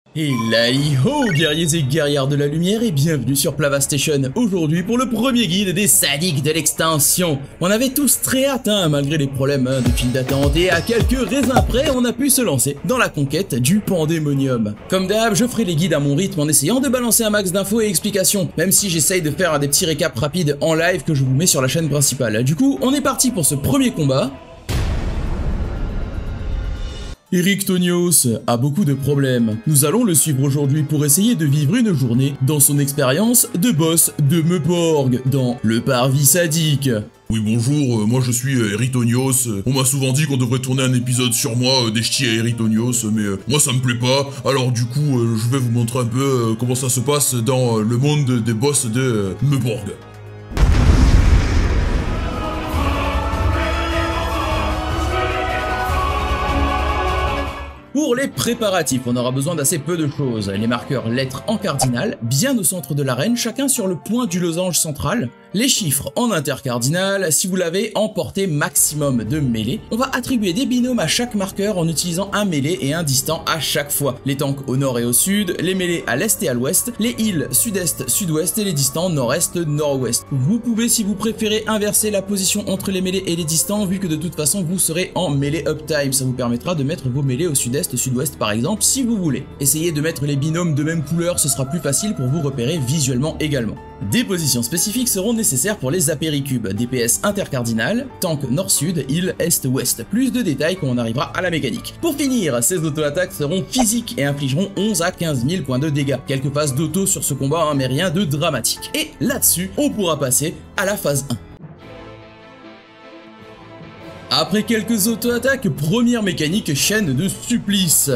Et là, ho, guerriers et guerrières de la lumière, et bienvenue sur Plavastation, aujourd'hui pour le premier guide des sadiques de l'extension. On avait tous très hâte, malgré les problèmes de file d'attente, et à quelques raisins près, on a pu se lancer dans la conquête du Pandémonium. Comme d'hab, je ferai les guides à mon rythme en essayant de balancer un max d'infos et explications, même si j'essaye de faire des petits récaps rapides en live que je vous mets sur la chaîne principale. Du coup, on est parti pour ce premier combat. Erictonios a beaucoup de problèmes. Nous allons le suivre aujourd'hui pour essayer de vivre une journée dans son expérience de boss de Meuporg dans le Parvis sadique. Oui bonjour, moi je suis Erictonios. On m'a souvent dit qu'on devrait tourner un épisode sur moi, des ch'tis à Erictonios, mais moi ça me plaît pas. Alors du coup, je vais vous montrer un peu comment ça se passe dans le monde des boss de Meuporg. Pour les préparatifs, on aura besoin d'assez peu de choses. Les marqueurs lettres en cardinal, bien au centre de l'arène, chacun sur le point du losange central. Les chiffres en intercardinal, si vous l'avez en portée maximum de mêlée. On va attribuer des binômes à chaque marqueur en utilisant un mêlée et un distant à chaque fois. Les tanks au nord et au sud, les mêlées à l'est et à l'ouest, les heals sud-est, sud-ouest et les distants nord-est, nord-ouest. Vous pouvez, si vous préférez, inverser la position entre les mêlées et les distants, vu que de toute façon vous serez en mêlée uptime. Ça vous permettra de mettre vos mêlées au sud-est, sud-ouest par exemple, si vous voulez. Essayez de mettre les binômes de même couleur, ce sera plus facile pour vous repérer visuellement également. Des positions spécifiques seront nécessaires pour les apéricubes, DPS intercardinal, tank nord-sud, heal est-ouest. Plus de détails quand on arrivera à la mécanique. Pour finir, ces auto-attaques seront physiques et infligeront 11 à 15 000 points de dégâts. Quelques phases d'auto sur ce combat, mais rien de dramatique. Et là-dessus, on pourra passer à la phase 1. Après quelques auto-attaques, première mécanique, chaîne de supplice.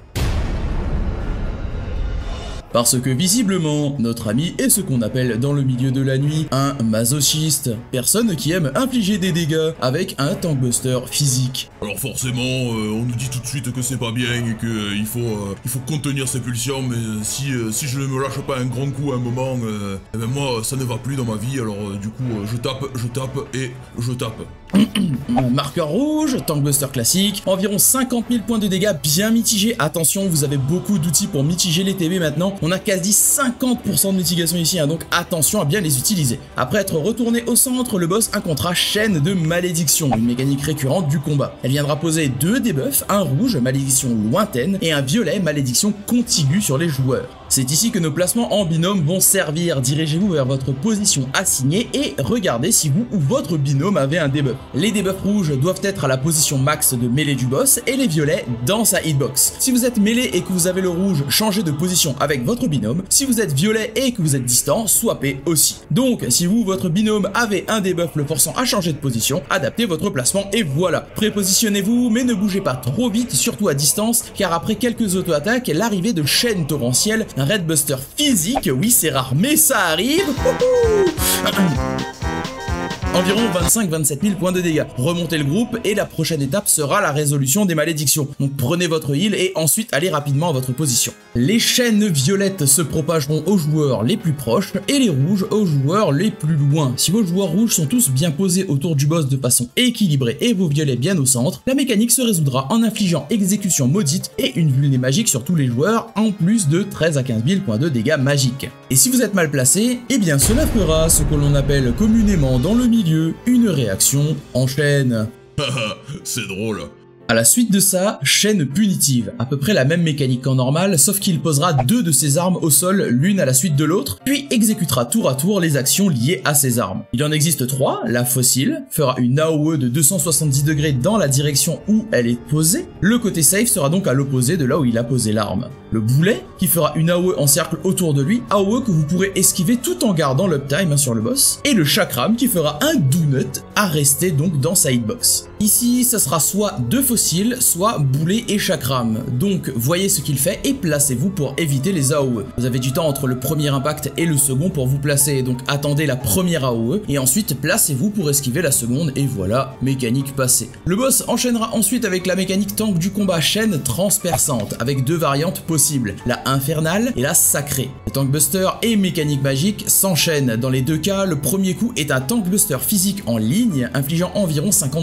Parce que visiblement, notre ami est ce qu'on appelle dans le milieu de la nuit un masochiste, personne qui aime infliger des dégâts avec un tankbuster physique. Alors forcément, on nous dit tout de suite que c'est pas bien et qu'il faut contenir ses pulsions, mais si je ne me lâche pas un grand coup à un moment, eh ben moi ça ne va plus dans ma vie, alors du coup je tape et je tape. Marqueur rouge, tankbuster classique, environ 50 000 points de dégâts bien mitigés. Attention, vous avez beaucoup d'outils pour mitiger les TB maintenant. On a quasi 50% de mitigation ici, donc attention à bien les utiliser. Après être retourné au centre, le boss incontera chaîne de malédiction, une mécanique récurrente du combat. Elle viendra poser deux debuffs, un rouge, malédiction lointaine, et un violet, malédiction contiguë sur les joueurs. C'est ici que nos placements en binôme vont servir. Dirigez-vous vers votre position assignée et regardez si vous ou votre binôme avez un debuff. Les debuffs rouges doivent être à la position max de mêlée du boss et les violets dans sa hitbox. Si vous êtes mêlé et que vous avez le rouge, changez de position avec votre binôme. Si vous êtes violet et que vous êtes distant, swappez aussi. Donc, si vous ou votre binôme avez un debuff le forçant à changer de position, adaptez votre placement et voilà. Prépositionnez-vous, mais ne bougez pas trop vite, surtout à distance, car après quelques auto-attaques, l'arrivée de chaînes torrentielles, un Redbuster physique, oui c'est rare mais ça arrive. Environ 25-27 000 points de dégâts. Remontez le groupe et la prochaine étape sera la résolution des malédictions. Donc prenez votre heal et ensuite allez rapidement à votre position. Les chaînes violettes se propageront aux joueurs les plus proches et les rouges aux joueurs les plus loin. Si vos joueurs rouges sont tous bien posés autour du boss de façon équilibrée et vos violets bien au centre, la mécanique se résoudra en infligeant exécution maudite et une vulnée magique sur tous les joueurs en plus de 13 à 15 000 points de dégâts magiques. Et si vous êtes mal placé, eh bien cela fera ce que l'on appelle communément dans le milieu une réaction en chaîne. C'est drôle. À la suite de ça, chaîne punitive, à peu près la même mécanique qu'en normal, sauf qu'il posera deux de ses armes au sol, l'une à la suite de l'autre, puis exécutera tour à tour les actions liées à ses armes. Il en existe trois, la fossile fera une AOE de 270 degrés dans la direction où elle est posée, le côté safe sera donc à l'opposé de là où il a posé l'arme. Le boulet, qui fera une AOE en cercle autour de lui, AOE que vous pourrez esquiver tout en gardant l'uptime sur le boss, et le chakram qui fera un donut à rester donc dans sa hitbox. Ici, ça sera soit deux fossiles, soit boulet et chakram. Donc, voyez ce qu'il fait et placez-vous pour éviter les AOE. Vous avez du temps entre le premier impact et le second pour vous placer, donc attendez la première AOE, et ensuite placez-vous pour esquiver la seconde, et voilà, mécanique passée. Le boss enchaînera ensuite avec la mécanique tank du combat chaîne transperçante, avec deux variantes possibles, la infernale et la sacrée. Le tankbuster et mécanique magique s'enchaînent. Dans les deux cas, le premier coup est un tankbuster physique en ligne, infligeant environ 52 000 points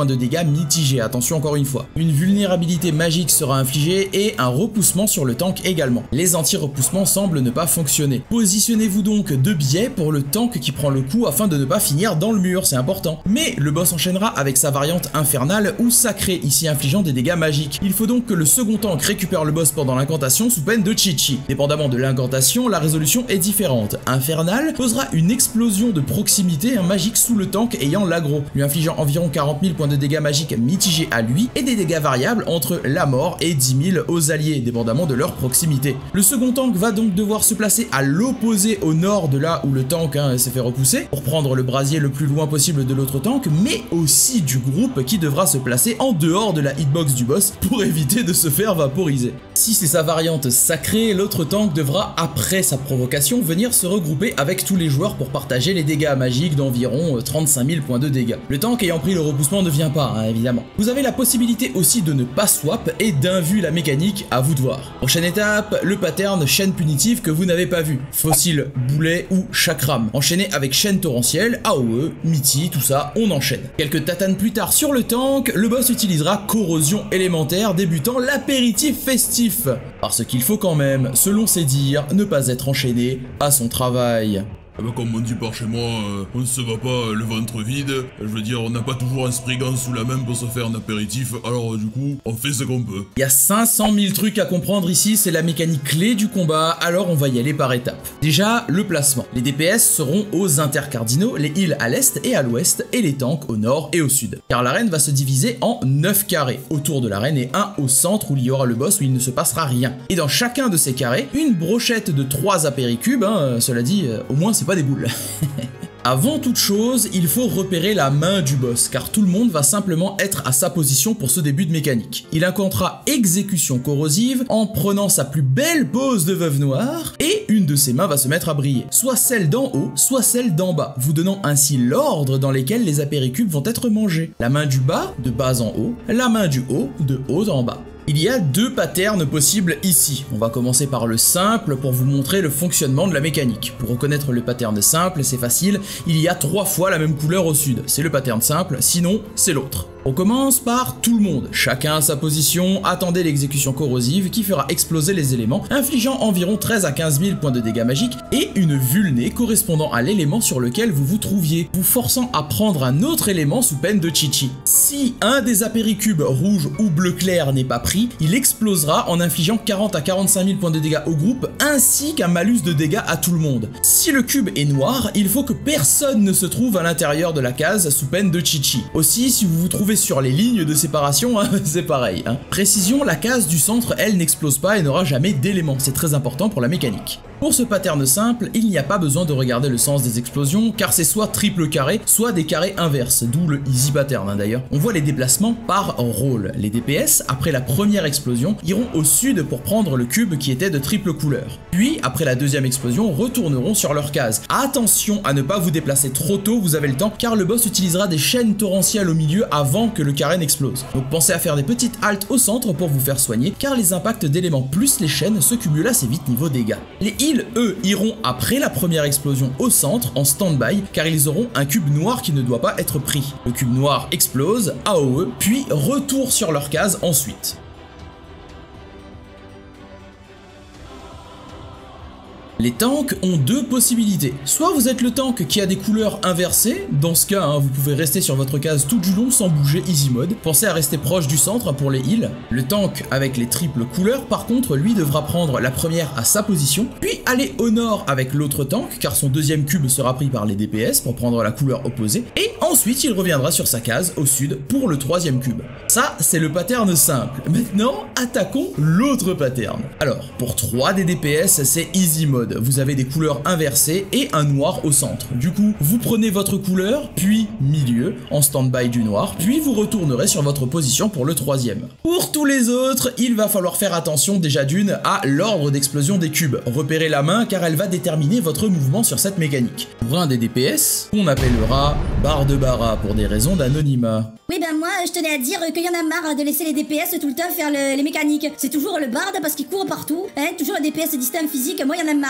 de dégâts mitigés, attention encore une fois. Une vulnérabilité magique sera infligée et un repoussement sur le tank également. Les anti-repoussements semblent ne pas fonctionner. Positionnez-vous donc de biais pour le tank qui prend le coup afin de ne pas finir dans le mur, c'est important. Mais le boss enchaînera avec sa variante infernale ou sacrée, ici infligeant des dégâts magiques. Il faut donc que le second tank récupère le boss pendant l'incantation sous peine de Chi-Chi. Dépendamment de l'incantation, la résolution est différente. Infernal posera une explosion de proximité magique sous le tank ayant l'aggro, lui infligeant environ 40 000 points de dégâts magiques mitigés à lui et des dégâts variables entre la mort et 10 000 aux alliés, dépendamment de leur proximité. Le second tank va donc devoir se placer à l'opposé au nord de là où le tank s'est fait repousser, pour prendre le brasier le plus loin possible de l'autre tank, mais aussi du groupe qui devra se placer en dehors de la hitbox du boss pour éviter de se faire vaporiser. Si c'est sa variante sacrée, l'autre tank devra, après sa provocation, venir se regrouper avec tous les joueurs pour partager les dégâts magiques d'environ 35 000 points de dégâts. Le tank ayant pris le repoussement ne vient pas, évidemment. Vous avez la possibilité aussi de ne pas swap et d'invu la mécanique, à vous de voir. Prochaine étape, le pattern chaîne punitive que vous n'avez pas vu. Fossile, boulet ou chakram. Enchaîné avec chaîne torrentielle, AOE, Miti, tout ça, on enchaîne. Quelques tatanes plus tard sur le tank, le boss utilisera corrosion élémentaire, débutant l'apéritif festif. Parce qu'il faut quand même, selon ses dires, ne pas être enchaîné à son travail. Ah bah comme on dit par chez moi, on ne se va pas le ventre vide. Je veux dire, on n'a pas toujours un spriggan sous la main pour se faire un apéritif, alors du coup, on fait ce qu'on peut. Il y a 500 000 trucs à comprendre ici, c'est la mécanique clé du combat, alors on va y aller par étapes. Déjà, le placement. Les DPS seront aux intercardinaux, les heals à l'est et à l'ouest, et les tanks au nord et au sud. Car l'arène va se diviser en 9 carrés, autour de l'arène et un au centre où il y aura le boss où il ne se passera rien. Et dans chacun de ces carrés, une brochette de 3 apéricubes, cela dit, au moins c'est pas des boules. Avant toute chose, il faut repérer la main du boss, car tout le monde va simplement être à sa position pour ce début de mécanique. Il incantera exécution corrosive en prenant sa plus belle pose de veuve noire, et une de ses mains va se mettre à briller, soit celle d'en haut, soit celle d'en bas, vous donnant ainsi l'ordre dans lesquels les apéricubes vont être mangés. La main du bas, de bas en haut, la main du haut, de haut en bas. Il y a 2 patterns possibles ici. On va commencer par le simple pour vous montrer le fonctionnement de la mécanique. Pour reconnaître le pattern simple, c'est facile, il y a 3 fois la même couleur au sud. C'est le pattern simple, sinon c'est l'autre. On commence par tout le monde, chacun à sa position, attendez l'exécution corrosive qui fera exploser les éléments, infligeant environ 13 à 15 000 points de dégâts magiques et une vulnée correspondant à l'élément sur lequel vous vous trouviez, vous forçant à prendre un autre élément sous peine de Chi-Chi. Si un des apéricubes rouge ou bleu clair n'est pas pris, il explosera en infligeant 40 à 45 000 points de dégâts au groupe ainsi qu'un malus de dégâts à tout le monde. Si le cube est noir, il faut que personne ne se trouve à l'intérieur de la case sous peine de Chi-Chi. Aussi, si vous vous trouvez sur les lignes de séparation, c'est pareil. Précision, la case du centre, elle, n'explose pas et n'aura jamais d'éléments, c'est très important pour la mécanique. Pour ce pattern simple, il n'y a pas besoin de regarder le sens des explosions, car c'est soit triple carré, soit des carrés inverses, d'où le easy pattern d'ailleurs. On voit les déplacements par rôle. Les DPS, après la première explosion, iront au sud pour prendre le cube qui était de triple couleur. Puis, après la deuxième explosion, retourneront sur leur case. Attention à ne pas vous déplacer trop tôt, vous avez le temps, car le boss utilisera des chaînes torrentielles au milieu avant que le carré n'explose. Donc pensez à faire des petites haltes au centre pour vous faire soigner, car les impacts d'éléments plus les chaînes se cumulent assez vite niveau dégâts. Les heals, eux, iront après la première explosion au centre en stand-by, car ils auront un cube noir qui ne doit pas être pris. Le cube noir explose, AOE, puis retour sur leur case ensuite. Les tanks ont 2 possibilités. Soit vous êtes le tank qui a des couleurs inversées, dans ce cas, vous pouvez rester sur votre case tout du long sans bouger easy mode. Pensez à rester proche du centre pour les heals. Le tank avec les triples couleurs, par contre, lui devra prendre la première à sa position, puis aller au nord avec l'autre tank, car son deuxième cube sera pris par les DPS pour prendre la couleur opposée, et ensuite il reviendra sur sa case au sud pour le troisième cube. Ça, c'est le pattern simple. Maintenant, attaquons l'autre pattern. Alors, pour 3 des DPS, c'est easy mode. Vous avez des couleurs inversées et un noir au centre. Du coup, vous prenez votre couleur, puis milieu, en stand-by du noir, puis vous retournerez sur votre position pour le troisième. Pour tous les autres, il va falloir faire attention déjà d'une à l'ordre d'explosion des cubes. Repérez la main car elle va déterminer votre mouvement sur cette mécanique. Pour un des DPS, qu'on appellera barre de Bara pour des raisons d'anonymat. Oui ben moi je tenais à dire qu'il y en a marre de laisser les DPS tout le temps faire les mécaniques. C'est toujours le bard parce qu'il court partout, toujours le DPS distinct physique, moi il y en a marre.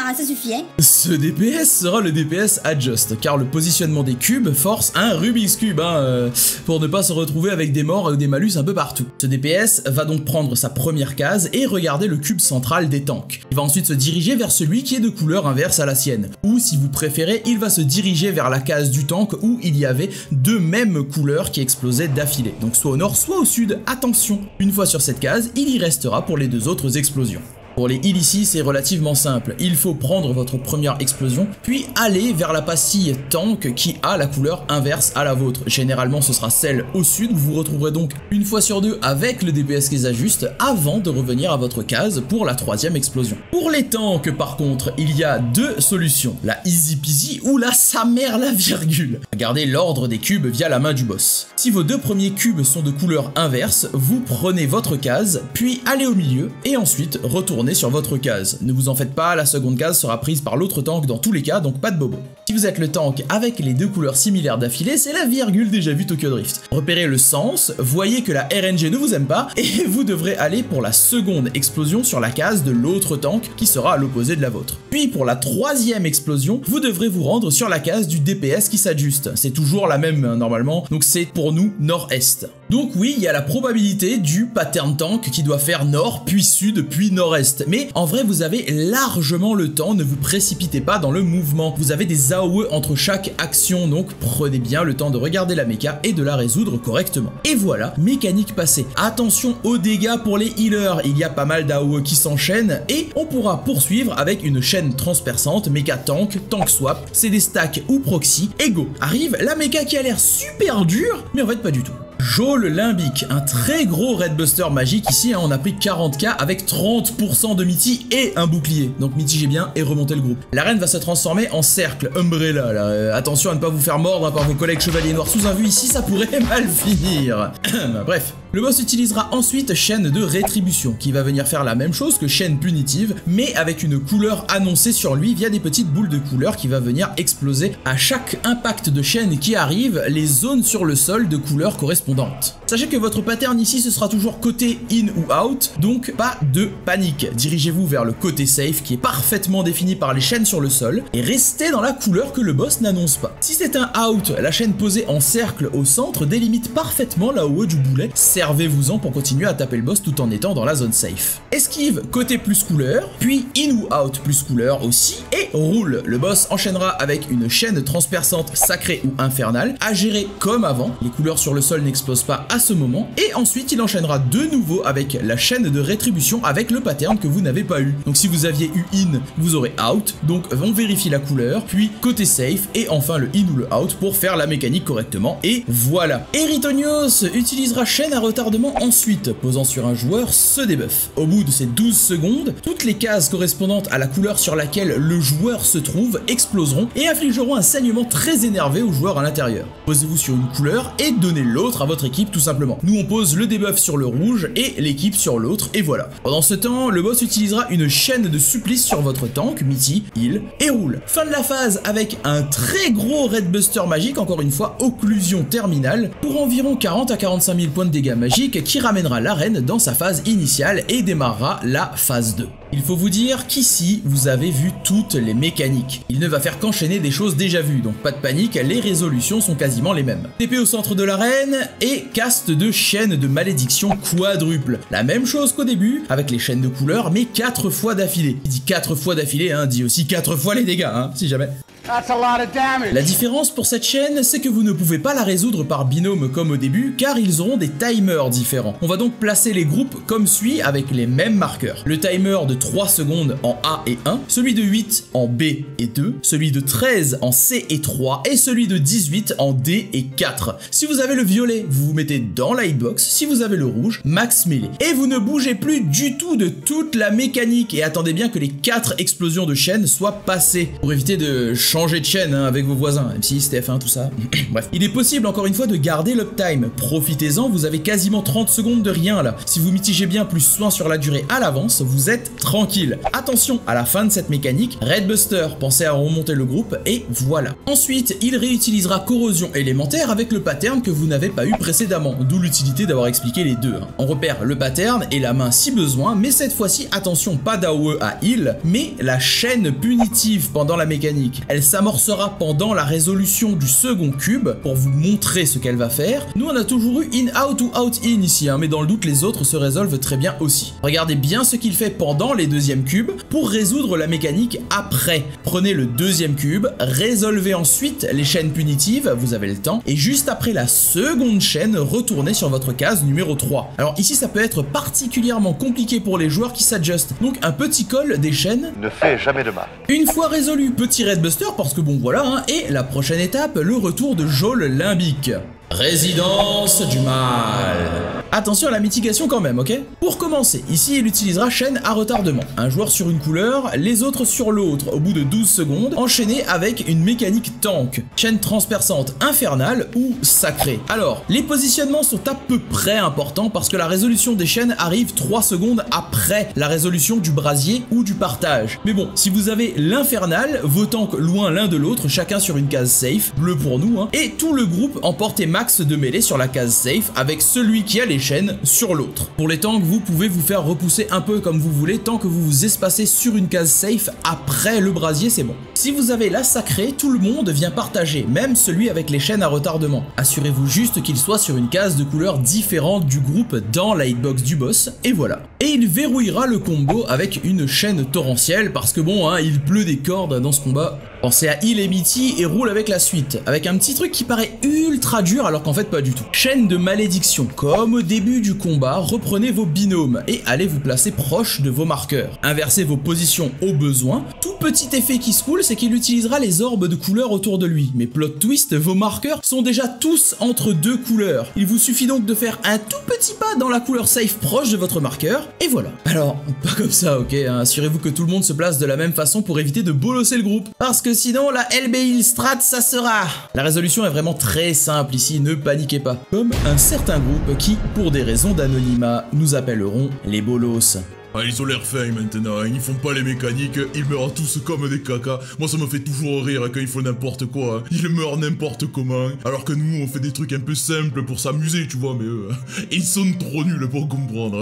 hein, ça suffit, hein. Ce DPS sera le DPS Adjust, car le positionnement des cubes force un Rubik's Cube, hein, pour ne pas se retrouver avec des morts et des malus un peu partout. Ce DPS va donc prendre sa première case et regarder le cube central des tanks. Il va ensuite se diriger vers celui qui est de couleur inverse à la sienne, ou si vous préférez, il va se diriger vers la case du tank où il y avait deux mêmes couleurs qui explosaient d'affilée, donc soit au nord, soit au sud. Attention, une fois sur cette case, il y restera pour les deux autres explosions. Pour les heals ici, c'est relativement simple. Il faut prendre votre première explosion, puis aller vers la pastille tank qui a la couleur inverse à la vôtre. Généralement, ce sera celle au sud. Vous vous retrouverez donc une fois sur deux avec le DPS qui s'ajuste avant de revenir à votre case pour la troisième explosion. Pour les tanks, par contre, il y a deux solutions. La easy peasy ou la sa mère la virgule. Regardez l'ordre des cubes via la main du boss. Si vos deux premiers cubes sont de couleur inverse, vous prenez votre case, puis allez au milieu et ensuite retournez sur votre case. Ne vous en faites pas, la seconde case sera prise par l'autre tank dans tous les cas, donc pas de bobo. Si vous êtes le tank avec les deux couleurs similaires d'affilée, c'est la virgule déjà vue Tokyo Drift. Repérez le sens, voyez que la RNG ne vous aime pas, et vous devrez aller pour la seconde explosion sur la case de l'autre tank qui sera à l'opposé de la vôtre. Puis pour la troisième explosion, vous devrez vous rendre sur la case du DPS qui s'ajuste. C'est toujours la même normalement, donc c'est pour nous nord-est. Donc oui, il y a la probabilité du pattern tank qui doit faire nord, puis sud, puis nord-est. Mais en vrai, vous avez largement le temps, ne vous précipitez pas dans le mouvement. Vous avez des AOE entre chaque action, donc prenez bien le temps de regarder la méca et de la résoudre correctement. Et voilà, mécanique passée. Attention aux dégâts pour les healers, il y a pas mal d'AOE qui s'enchaînent et on pourra poursuivre avec une chaîne transperçante, méca tank, tank swap, c'est des stacks ou proxy, et go. Arrive la méca qui a l'air super dure, mais en fait pas du tout. Jol Limbic, un très gros Red Buster magique ici, hein, on a pris 40k avec 30% de Mitty et un bouclier. Donc mitigez bien et remontez le groupe. L'arène va se transformer en cercle Umbrella. Là. Attention à ne pas vous faire mordre par vos collègues chevaliers noirs sous un vue ici, ça pourrait mal finir. Bref. Le boss utilisera ensuite chaîne de rétribution, qui va venir faire la même chose que chaîne punitive, mais avec une couleur annoncée sur lui via des petites boules de couleur qui va venir exploser à chaque impact de chaîne qui arrive les zones sur le sol de couleur correspondantes. Sachez que votre pattern ici ce sera toujours côté in ou out, donc pas de panique. Dirigez-vous vers le côté safe qui est parfaitement défini par les chaînes sur le sol et restez dans la couleur que le boss n'annonce pas. Si c'est un out, la chaîne posée en cercle au centre délimite parfaitement là haut du boulet. Servez-vous-en pour continuer à taper le boss tout en étant dans la zone safe. Esquive côté plus couleur, puis in ou out plus couleur aussi, et roule. Le boss enchaînera avec une chaîne transperçante sacrée ou infernale, à gérer comme avant, les couleurs sur le sol n'explosent pas à ce moment, et ensuite il enchaînera de nouveau avec la chaîne de rétribution avec le pattern que vous n'avez pas eu. Donc si vous aviez eu in, vous aurez out, donc on vérifie la couleur, puis côté safe, et enfin le in ou le out pour faire la mécanique correctement, et voilà. Erythonios utilisera chaîne à retardement ensuite, posant sur un joueur ce debuff. Au bout de ces 12 secondes, toutes les cases correspondantes à la couleur sur laquelle le joueur se trouve exploseront et infligeront un saignement très énervé au joueur à l'intérieur. Posez-vous sur une couleur et donnez l'autre à votre équipe tout simplement. Nous on pose le debuff sur le rouge et l'équipe sur l'autre et voilà. Pendant ce temps, le boss utilisera une chaîne de supplice sur votre tank, Mitty, heal et roule. Fin de la phase avec un très gros Red Buster magique, encore une fois, occlusion terminale, pour environ 40 à 45 000 points de dégâts magique qui ramènera l'arène dans sa phase initiale et démarrera la phase 2. Il faut vous dire qu'ici, vous avez vu toutes les mécaniques. Il ne va faire qu'enchaîner des choses déjà vues, donc pas de panique, les résolutions sont quasiment les mêmes. TP au centre de l'arène et cast de chaîne de malédiction quadruple. La même chose qu'au début, avec les chaînes de couleurs, mais 4 fois d'affilée. Il dit 4 fois d'affilée, hein, dit aussi 4 fois les dégâts, hein, si jamais. La différence pour cette chaîne, c'est que vous ne pouvez pas la résoudre par binôme comme au début, car ils auront des timers différents. On va donc placer les groupes comme suit avec les mêmes marqueurs. Le timer de 3 secondes en A et 1, celui de 8 en B et 2, celui de 13 en C et 3, et celui de 18 en D et 4. Si vous avez le violet, vous vous mettez dans la hitbox, si vous avez le rouge, max melee. Et vous ne bougez plus du tout de toute la mécanique, et attendez bien que les 4 explosions de chaîne soient passées, pour éviter de changer changer de chaîne hein, avec vos voisins, M6, TF1, tout ça. Bref. Il est possible encore une fois de garder l'uptime. Profitez-en, vous avez quasiment 30 secondes de rien là. Si vous mitigez bien plus soin sur la durée à l'avance, vous êtes tranquille. Attention, à la fin de cette mécanique, Redbuster, pensez à remonter le groupe et voilà. Ensuite, il réutilisera corrosion élémentaire avec le pattern que vous n'avez pas eu précédemment, d'où l'utilité d'avoir expliqué les deux. On repère le pattern et la main si besoin, mais cette fois-ci, attention, pas d'AOE à heal, mais la chaîne punitive pendant la mécanique. Elle s'amorcera pendant la résolution du second cube pour vous montrer ce qu'elle va faire. Nous, on a toujours eu in-out ou out-in ici, hein, mais dans le doute, les autres se résolvent très bien aussi. Regardez bien ce qu'il fait pendant les deuxièmes cubes pour résoudre la mécanique après. Prenez le deuxième cube, résolvez ensuite les chaînes punitives, vous avez le temps, et juste après la seconde chaîne, retournez sur votre case numéro 3. Alors ici, ça peut être particulièrement compliqué pour les joueurs qui s'adjustent. Donc un petit call des chaînes ne fait jamais de mal. Une fois résolu, petit Redbuster, parce que bon voilà, hein, et la prochaine étape, le retour de Jol Limbic. Résidence du mal. Attention à la mitigation quand même, ok? Pour commencer, ici il utilisera chaîne à retardement. Un joueur sur une couleur, les autres sur l'autre au bout de 12 secondes, enchaîné avec une mécanique tank. Chaîne transperçante infernale ou sacrée. Alors, les positionnements sont à peu près importants parce que la résolution des chaînes arrive 3 secondes après la résolution du brasier ou du partage. Mais bon, si vous avez l'infernal, vos tanks loin l'un de l'autre, chacun sur une case safe, bleu pour nous, hein, et tout le groupe emporte max de mêlée sur la case safe avec celui qui a les chaînes sur l'autre. Pour les tanks, vous pouvez vous faire repousser un peu comme vous voulez tant que vous vous espacez sur une case safe après le brasier, c'est bon. Si vous avez la sacrée, tout le monde vient partager, même celui avec les chaînes à retardement. Assurez-vous juste qu'il soit sur une case de couleur différente du groupe dans la hitbox du boss, et voilà. Et il verrouillera le combo avec une chaîne torrentielle parce que bon, hein, il pleut des cordes dans ce combat. Pensez à heal et Mitty et roule avec la suite, avec un petit truc qui paraît ultra dur alors qu'en fait pas du tout. Chaîne de malédiction, comme au début du combat, reprenez vos binômes et allez vous placer proche de vos marqueurs. Inversez vos positions au besoin. Tout petit effet qui se coule, c'est qu'il utilisera les orbes de couleurs autour de lui. Mais plot twist, vos marqueurs sont déjà tous entre deux couleurs. Il vous suffit donc de faire un tout petit pas dans la couleur safe proche de votre marqueur, et voilà. Alors, pas comme ça, ok, hein, assurez-vous que tout le monde se place de la même façon pour éviter de bolosser le groupe. Parce que sinon, la LBI strat, ça sera... La résolution est vraiment très simple ici, ne paniquez pas. Comme un certain groupe qui, pour des raisons d'anonymat, nous appelleront les bolos. Ah, ils ont l'air fins maintenant, hein. Ils font pas les mécaniques, ils meurent tous comme des cacas. Moi ça me fait toujours rire quand ils font n'importe quoi, hein. Ils meurent n'importe comment, alors que nous on fait des trucs un peu simples pour s'amuser, tu vois, mais eux, ils sont trop nuls pour comprendre.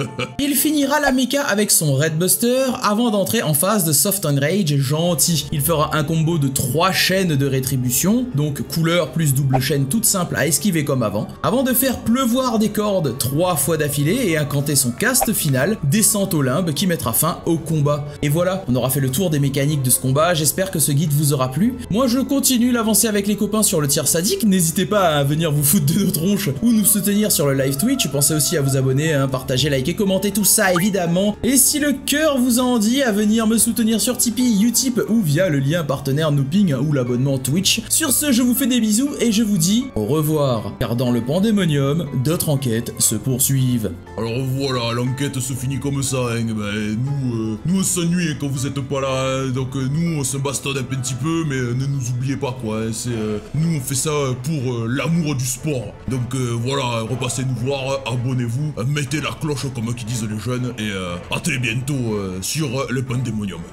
Il finira la méca avec son Redbuster avant d'entrer en phase de Soft Enrage gentil. Il fera un combo de 3 chaînes de rétribution, donc couleur plus double chaîne toute simple à esquiver comme avant de faire pleuvoir des cordes 3 fois d'affilée et incanter son cast final, descente au limbe qui mettra fin au combat. Et voilà, on aura fait le tour des mécaniques de ce combat, j'espère que ce guide vous aura plu. Moi je continue l'avancée avec les copains sur le tir sadique, n'hésitez pas à venir vous foutre de nos tronches ou nous soutenir sur le live Twitch, pensez aussi à vous abonner, hein, partager, liker, commenter, tout ça évidemment. Et si le cœur vous en dit, à venir me soutenir sur Tipeee, Utip ou via le lien partenaire Nooping ou l'abonnement Twitch. Sur ce, je vous fais des bisous et je vous dis au revoir, car dans le Pandémonium, d'autres enquêtes se poursuivent. Alors voilà, l'enquête se finit comme ça, hein. Ben, nous on s'ennuie quand vous êtes pas là, hein. Donc nous on se bastonne un petit peu, mais ne nous oubliez pas quoi, hein. Nous on fait ça pour l'amour du sport. Donc voilà, repassez nous voir, abonnez-vous, mettez la cloche comme qui disent les jeunes, et à très bientôt sur le Pandémonium.